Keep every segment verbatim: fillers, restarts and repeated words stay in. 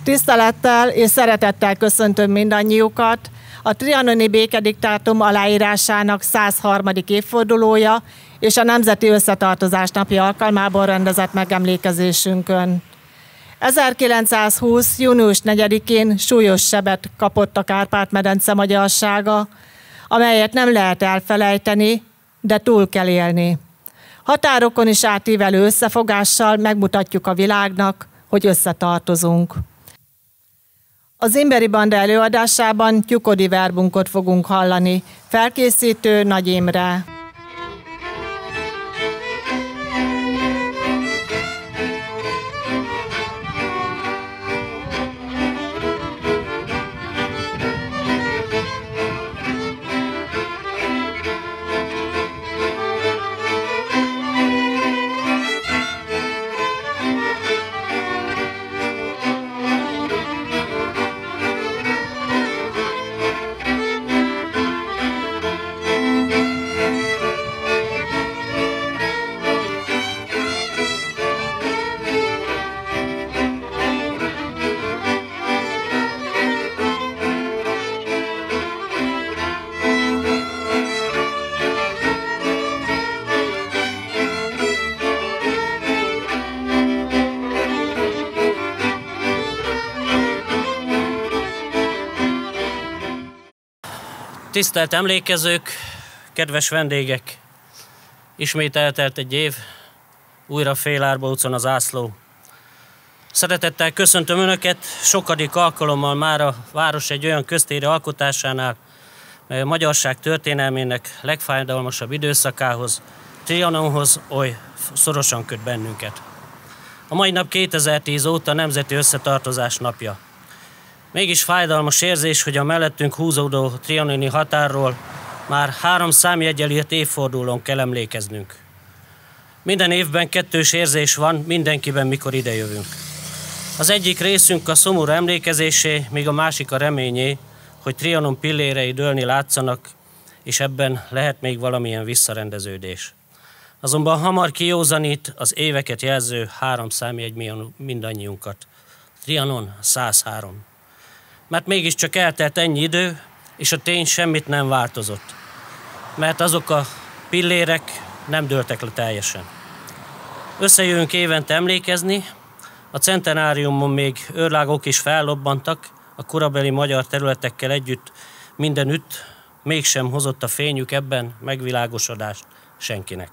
Tisztelettel és szeretettel köszöntöm mindannyiukat. A trianoni békediktátum aláírásának száz harmadik évfordulója és a Nemzeti Összetartozás napja alkalmából rendezett megemlékezésünkön. ezerkilencszázhúsz. június negyedikén súlyos sebet kapott a Kárpát-medence magyarsága, amelyet nem lehet elfelejteni, de túl kell élni. Határokon is átívelő összefogással megmutatjuk a világnak, hogy összetartozunk. Az Imberi Banda előadásában Tyukodi verbunkot fogunk hallani. Felkészítő Nagy Imre. Tisztelt emlékezők, kedves vendégek! Ismét eltelt egy év, újra Félárba utcon az ászló. Szeretettel köszöntöm Önöket, sokadik alkalommal már a város egy olyan köztéri alkotásánál, mely a magyarság történelmének legfájdalmasabb időszakához, Trianonhoz oly szorosan köt bennünket. A mai nap kétezer-tíz óta Nemzeti Összetartozás napja. Mégis fájdalmas érzés, hogy a mellettünk húzódó trianoni határról már három számjeggyel írt évfordulón kell emlékeznünk. Minden évben kettős érzés van mindenkiben, mikor idejövünk. Az egyik részünk a szomorú emlékezésé, míg a másik a reményé, hogy Trianon pillérei dőlni látszanak, és ebben lehet még valamilyen visszarendeződés. Azonban hamar kijózanít az éveket jelző három számjegy mindannyiunkat. Trianon száz három. Mert mégiscsak eltelt ennyi idő, és a tény semmit nem változott. Mert azok a pillérek nem dőltek le teljesen. Összejövünk évente emlékezni, a centenáriumon még őrlágok is fellobbantak, a korabeli magyar területekkel együtt mindenütt, mégsem hozott a fényük ebben megvilágosodást senkinek.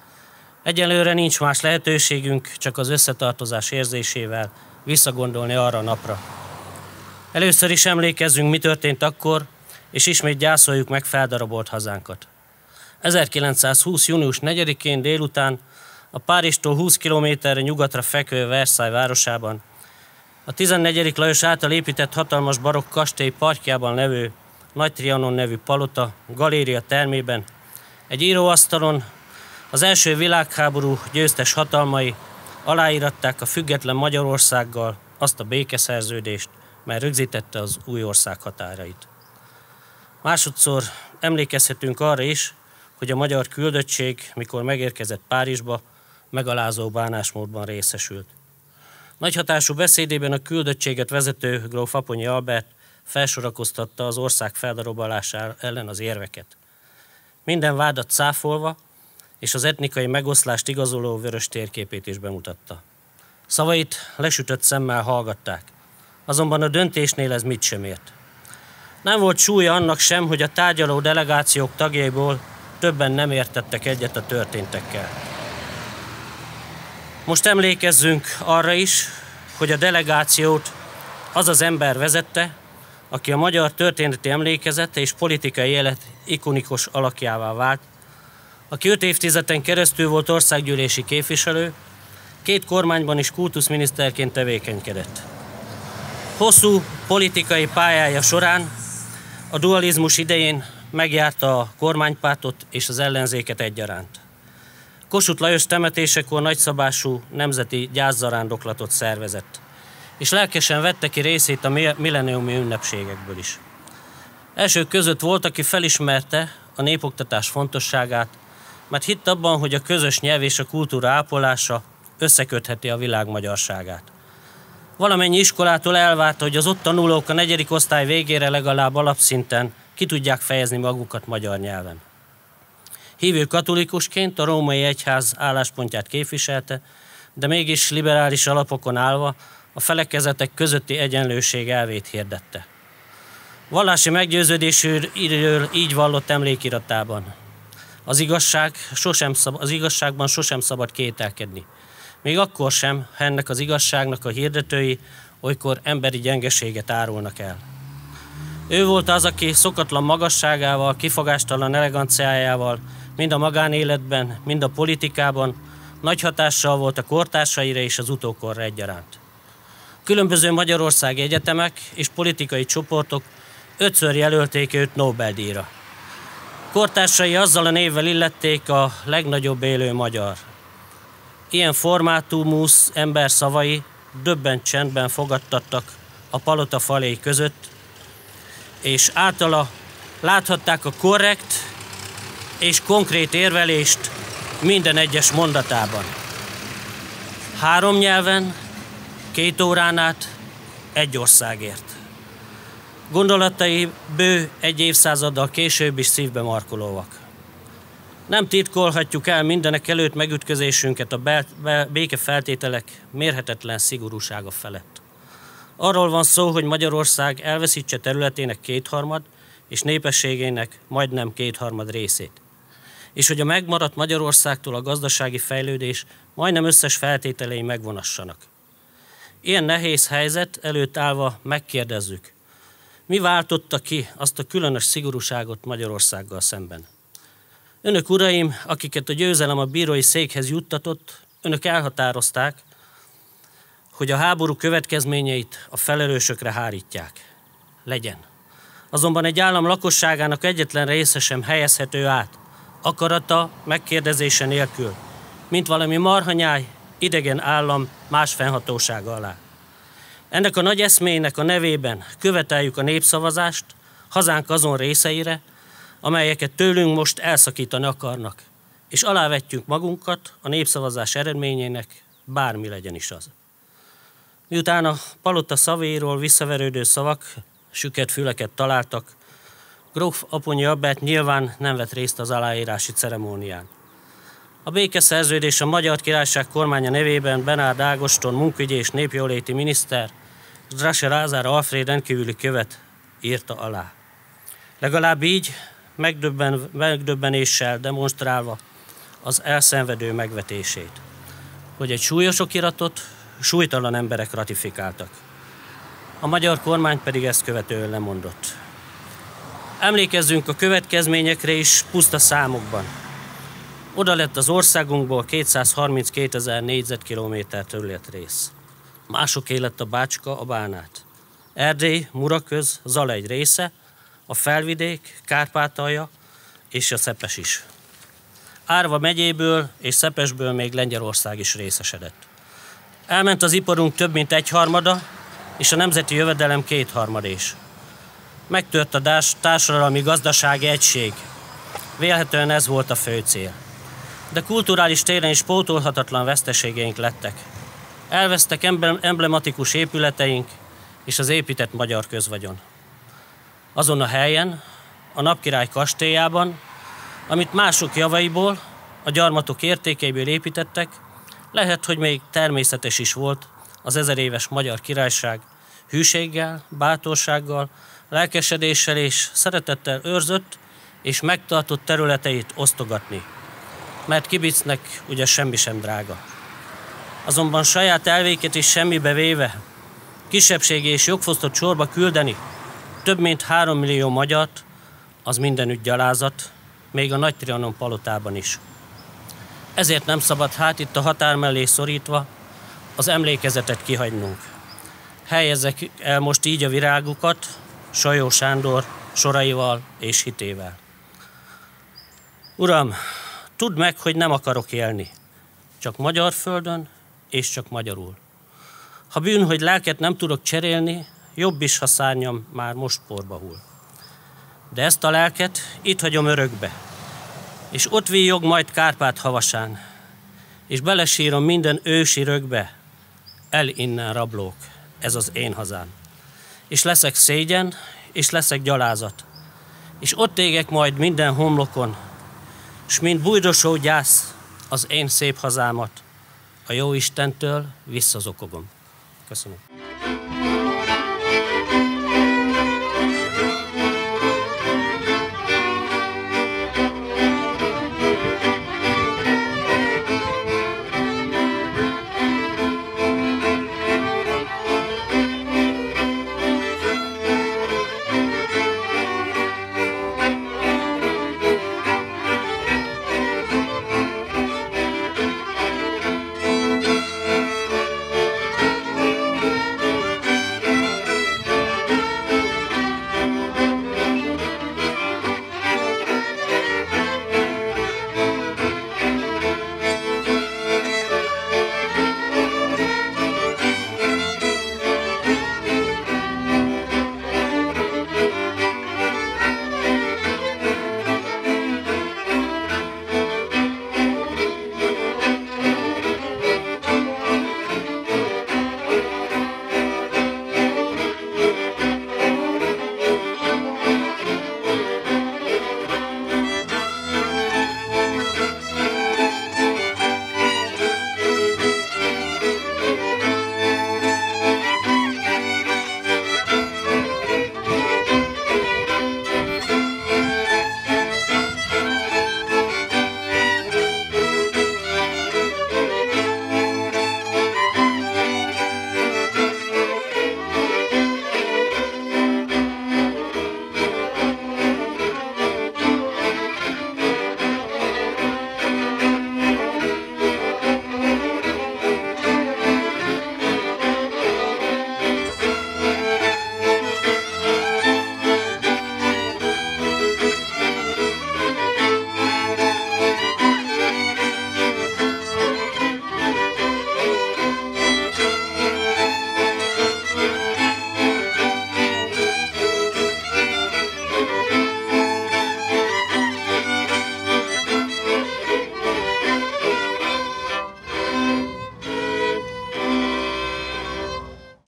Egyelőre nincs más lehetőségünk, csak az összetartozás érzésével visszagondolni arra a napra. Először is emlékezzünk, mi történt akkor, és ismét gyászoljuk meg feldarabolt hazánkat. ezerkilencszázhúsz. június negyedikén délután a Párizstól húsz kilométerre nyugatra fekvő Versailles városában, a tizennegyedik Lajos által épített hatalmas barokk kastély parkjában levő Nagy Trianon nevű palota galéria termében egy íróasztalon az első világháború győztes hatalmai aláíratták a független Magyarországgal azt a békeszerződést, mert rögzítette az új ország határait. Másodszor emlékezhetünk arra is, hogy a magyar küldöttség, mikor megérkezett Párizsba, megalázó bánásmódban részesült. Nagyhatású beszédében a küldöttséget vezető gróf Aponyi Albert felsorakoztatta az ország feldarabolása ellen az érveket. Minden vádat cáfolva, és az etnikai megoszlást igazoló vörös térképét is bemutatta. Szavait lesütött szemmel hallgatták. Azonban a döntésnél ez mit sem ért. Nem volt súlya annak sem, hogy a tárgyaló delegációk tagjaiból többen nem értettek egyet a történtekkel. Most emlékezzünk arra is, hogy a delegációt az az ember vezette, aki a magyar történeti emlékezete és politikai élet ikonikus alakjává vált, aki öt évtizeden keresztül volt országgyűlési képviselő, két kormányban is kultuszminiszterként tevékenykedett. Hosszú politikai pályája során a dualizmus idején megjárta a kormánypártot és az ellenzéket egyaránt. Kossuth Lajos temetésekor nagyszabású nemzeti gyászzarándoklatot szervezett, és lelkesen vette ki részét a milleniumi ünnepségekből is. Elsők között volt, aki felismerte a népoktatás fontosságát, mert hitt abban, hogy a közös nyelv és a kultúra ápolása összekötheti a világ magyarságát. Valamennyi iskolától elvárta, hogy az ott tanulók a negyedik osztály végére legalább alapszinten ki tudják fejezni magukat magyar nyelven. Hívő katolikusként a római egyház álláspontját képviselte, de mégis liberális alapokon állva a felekezetek közötti egyenlőség elvét hirdette. Vallási meggyőződésről így vallott emlékiratában. Az, igazság sosem szab, az igazságban sosem szabad kételkedni. Még akkor sem, ha ennek az igazságnak a hirdetői olykor emberi gyengeséget árulnak el. Ő volt az, aki szokatlan magasságával, kifogástalan eleganciájával, mind a magánéletben, mind a politikában nagy hatással volt a kortársaira és az utókorra egyaránt. Különböző magyarországi egyetemek és politikai csoportok ötször jelölték őt Nobel-díjra. Kortársai azzal a névvel illették a legnagyobb élő magyar. Ilyen formátumúsz ember szavai döbbent csendben fogadtattak a palota falai között, és általa láthatták a korrekt és konkrét érvelést minden egyes mondatában. Három nyelven, két órán át, egy országért. Gondolatai bő egy évszázaddal később is szívbe markolóak. Nem titkolhatjuk el mindenek előtt megütközésünket a békefeltételek mérhetetlen szigorúsága felett. Arról van szó, hogy Magyarország elveszítse területének kétharmad és népességének majdnem kétharmad részét. És hogy a megmaradt Magyarországtól a gazdasági fejlődés majdnem összes feltételei megvonassanak. Ilyen nehéz helyzet előtt állva megkérdezzük, mi váltotta ki azt a különös szigorúságot Magyarországgal szemben? Önök, uraim, akiket a győzelem a bírói székhez juttatott, önök elhatározták, hogy a háború következményeit a felelősökre hárítják. Legyen. Azonban egy állam lakosságának egyetlen része sem helyezhető át, akarata megkérdezése nélkül, mint valami marhanyáj, idegen állam más fennhatósága alá. Ennek a nagy eszmének a nevében követeljük a népszavazást hazánk azon részeire, amelyeket tőlünk most elszakítani akarnak, és alávetjük magunkat a népszavazás eredményének, bármi legyen is az. Miután a palota szavéről visszaverődő szavak süket füleket találtak, gróf Aponyi Albert nyilván nem vett részt az aláírási ceremónián. A békeszerződés a Magyar Királyság kormánya nevében Benárd Ágoston munkügyi és népjóléti miniszter, Drase Lázár Alfréd rendkívüli követ írta alá. Legalább így megdöbben, megdöbbenéssel demonstrálva az elszenvedő megvetését, hogy egy súlyos okiratot súlytalan emberek ratifikáltak. A magyar kormány pedig ezt követően lemondott. Emlékezzünk a következményekre is puszta számokban. Oda lett az országunkból kétszázharminckétezer négyzetkilométer területrész. Másoké lett a Bácska, a Bánát. Erdély, Muraköz, Zala egy része, a Felvidék, Kárpátalja és a Szepes is. Árva megyéből és Szepesből még Lengyelország is részesedett. Elment az iparunk több mint egyharmada, és a nemzeti jövedelem kétharmad is. Megtört a társadalmi gazdasági egység. Vélhetően ez volt a fő cél. De kulturális téren is pótolhatatlan veszteségeink lettek. Elvesztek emblematikus épületeink és az épített magyar közvagyon. Azon a helyen, a Napkirály kastélyában, amit mások javaiból, a gyarmatok értékeiből építettek, lehet, hogy még természetes is volt az ezeréves magyar királyság hűséggel, bátorsággal, lelkesedéssel és szeretettel őrzött és megtartott területeit osztogatni. Mert kibicnek ugye semmi sem drága. Azonban saját elvéket is semmibe véve, kisebbségi és jogfosztott sorba küldeni több mint három millió magyart, az mindenütt gyalázat, még a Nagy Trianon palotában is. Ezért nem szabad hát itt a határ mellé szorítva az emlékezetet kihagynunk. Helyezzek el most így a virágukat Sajó Sándor soraival és hitével. Uram, tudd meg, hogy nem akarok élni, csak magyar földön és csak magyarul. Ha bűn, hogy lelket nem tudok cserélni, jobb is, ha szárnyam már most porba hull. De ezt a lelket itt hagyom örökbe, és ott víjog majd Kárpát havasán, és belesírom minden ősi rögbe, el innen rablók, ez az én hazám. És leszek szégyen, és leszek gyalázat. És ott égek majd minden homlokon, s mint bújdosó gyász az én szép hazámat a jó Istentől visszazokogom. Köszönöm.